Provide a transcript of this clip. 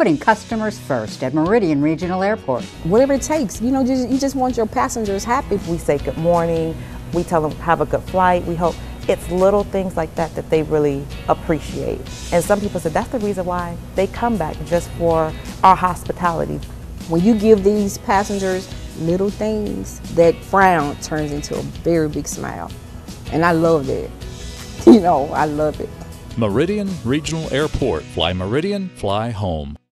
putting customers first at Meridian Regional Airport. Whatever it takes, you just want your passengers happy. We say good morning, we tell them have a good flight, we hope. It's little things like that that they really appreciate. And some people said that's the reason why they come back, just for our hospitality. When you give these passengers little things, that frown turns into a very big smile. And I love that. I love it. Meridian Regional Airport. Fly Meridian, fly home.